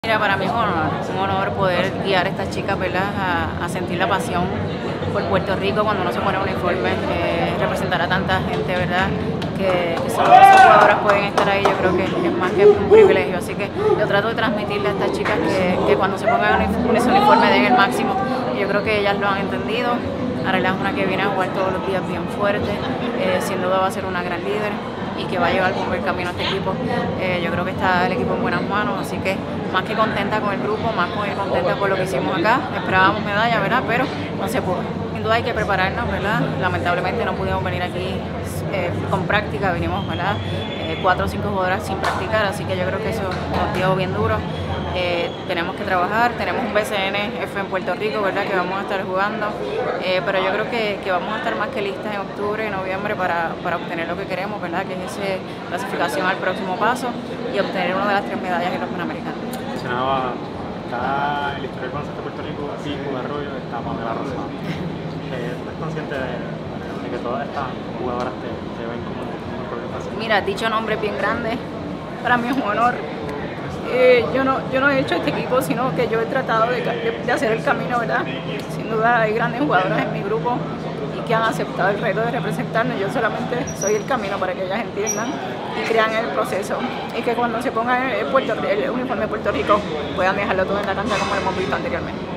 Mira, para mí es un honor poder guiar a estas chicas, ¿verdad? A sentir la pasión por Puerto Rico cuando uno se pone un uniforme, representar a tanta gente, ¿verdad? Que solo esas jugadoras pueden estar ahí, yo creo que es más que un privilegio. Así que yo trato de transmitirle a estas chicas que cuando se pongan ese uniforme den el máximo. Y yo creo que ellas lo han entendido. Arela es una que viene a jugar todos los días bien fuerte, sin duda va a ser una gran líder y que va a llevar por buen camino a este equipo. Yo creo que está el equipo en buenas manos, así que más que contenta con el grupo, más que contenta por lo que hicimos acá. Esperábamos medalla, ¿verdad? Pero no se pudo. Sin duda hay que prepararnos, ¿verdad? Lamentablemente no pudimos venir aquí con práctica, vinimos, ¿verdad? 4 o 5 jugadoras sin practicar, así que yo creo que eso nos dio bien duro. Tenemos que trabajar, tenemos un BCNF en Puerto Rico, ¿verdad? Que vamos a estar jugando, pero yo creo que vamos a estar más que listas en octubre y noviembre para obtener lo que queremos, ¿verdad? Que es esa clasificación al próximo paso y obtener una de las 3 medallas en los Panamericanos. Mencionaba, está el historial baloncesto de Puerto Rico, Pico, Arroyo, está Pamela Rosado. ¿Estás consciente de que todas estas jugadoras te ven como un problema? Mira, dicho nombre bien grande, para mí es un honor. Yo no he hecho este equipo, sino que yo he tratado de hacer el camino, ¿verdad? Sin duda hay grandes jugadoras en mi grupo y que han aceptado el reto de representarnos. Yo solamente soy el camino para que ellas entiendan y crean el proceso y que cuando se ponga el uniforme de Puerto Rico puedan dejarlo todo en la cancha como lo hemos visto anteriormente.